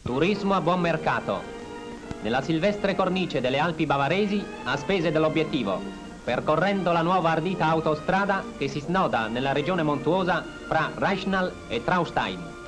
Turismo a buon mercato. Nella silvestre cornice delle Alpi bavaresi a spese dell'obiettivo, percorrendo la nuova ardita autostrada che si snoda nella regione montuosa fra Reichnal e Traunstein.